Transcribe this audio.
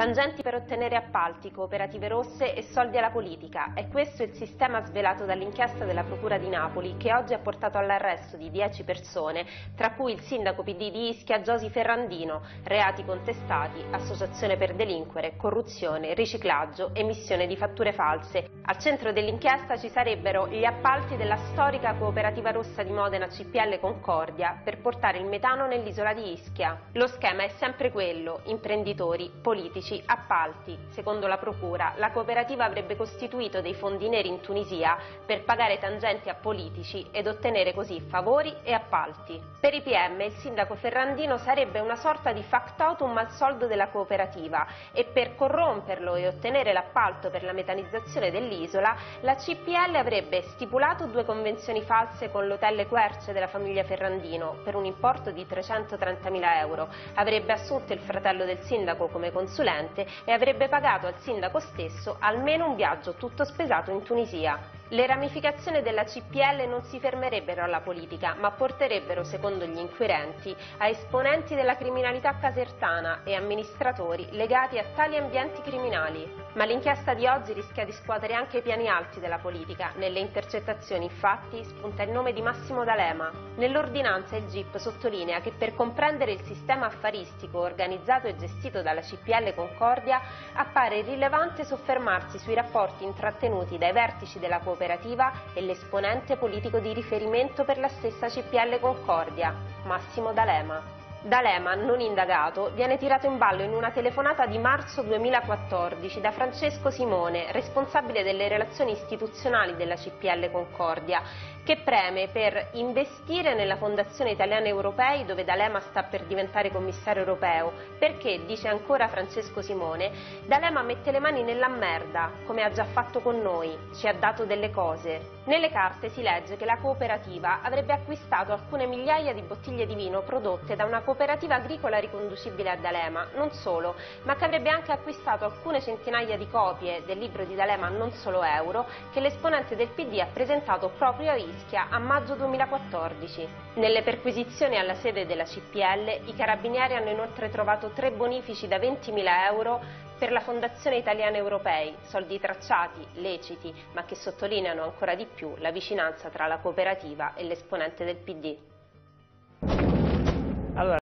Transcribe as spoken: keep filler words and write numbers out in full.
Tangenti per ottenere appalti, cooperative rosse e soldi alla politica. È questo il sistema svelato dall'inchiesta della Procura di Napoli, che oggi ha portato all'arresto di dieci persone, tra cui il sindaco P D di Ischia Giosi Ferrandino, reati contestati, associazione per delinquere, corruzione, riciclaggio, emissione di fatture false. Al centro dell'inchiesta ci sarebbero gli appalti della storica cooperativa rossa di Modena C P L Concordia per portare il metano nell'isola di Ischia. Lo schema è sempre quello: imprenditori, politici, appalti. Secondo la procura, la cooperativa avrebbe costituito dei fondi neri in Tunisia per pagare tangenti a politici ed ottenere così favori e appalti. Per i P M il sindaco Ferrandino sarebbe una sorta di factotum al soldo della cooperativa e per corromperlo e ottenere l'appalto per la metanizzazione dell'isola, la C P L avrebbe stipulato due convenzioni false con l'hotel Querce della famiglia Ferrandino per un importo di trecentotrentamila euro, avrebbe assunto il fratello del sindaco come consulente e avrebbe pagato al sindaco stesso almeno un viaggio tutto spesato in Tunisia. Le ramificazioni della C P L non si fermerebbero alla politica, ma porterebbero, secondo gli inquirenti, a esponenti della criminalità casertana e amministratori legati a tali ambienti criminali. Ma l'inchiesta di oggi rischia di scuotere anche i piani alti della politica. Nelle intercettazioni, infatti, spunta il nome di Massimo D'Alema. Nell'ordinanza il G I P sottolinea che per comprendere il sistema affaristico organizzato e gestito dalla C P L Concordia appare rilevante soffermarsi sui rapporti intrattenuti dai vertici della cooperativa e l'esponente politico di riferimento per la stessa C P L Concordia, Massimo D'Alema. D'Alema, non indagato, viene tirato in ballo in una telefonata di marzo duemilaquattordici da Francesco Simone, responsabile delle relazioni istituzionali della C P L Concordia, che preme per investire nella Fondazione Italiana Europei, dove D'Alema sta per diventare commissario europeo, perché, dice ancora Francesco Simone, D'Alema mette le mani nella merda, come ha già fatto con noi, ci ha dato delle cose. Nelle carte si legge che la cooperativa avrebbe acquistato alcune migliaia di bottiglie di vino prodotte da una cooperativa agricola riconducibile a D'Alema, non solo, ma che avrebbe anche acquistato alcune centinaia di copie del libro di D'Alema Non solo euro, che l'esponente del P D ha presentato proprio a Ischia a maggio duemilaquattordici. Nelle perquisizioni alla sede della C P L, i carabinieri hanno inoltre trovato tre bonifici da ventimila euro per la Fondazione Italiana Europei, soldi tracciati, leciti, ma che sottolineano ancora di più la vicinanza tra la cooperativa e l'esponente del P D. Allora,